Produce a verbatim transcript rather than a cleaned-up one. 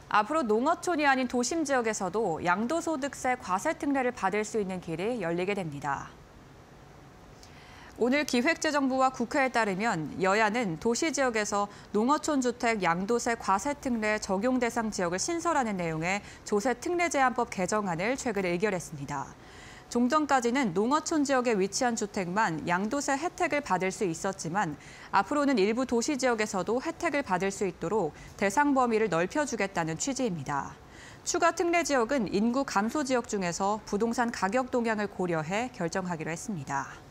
앞으로 농어촌이 아닌 도심 지역에서도 양도소득세 과세 특례를 받을 수 있는 길이 열리게 됩니다. 오늘 기획재정부와 국회에 따르면 여야는 도시 지역에서 농어촌 주택 양도세 과세 특례 적용 대상 지역을 신설하는 내용의 조세 특례 제한법 개정안을 최근 의결했습니다. 종전까지는 농어촌 지역에 위치한 주택만 양도세 혜택을 받을 수 있었지만 앞으로는 일부 도시 지역에서도 혜택을 받을 수 있도록 대상 범위를 넓혀주겠다는 취지입니다. 추가 특례 지역은 인구 감소 지역 중에서 부동산 가격 동향을 고려해 결정하기로 했습니다.